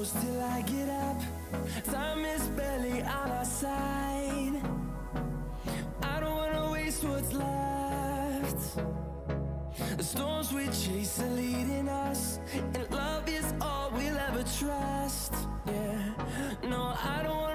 close till I get up. Time is barely on our side. I don't wanna waste what's left. The storms we chase are leading us, and love is all we'll ever trust. Yeah, no, I don't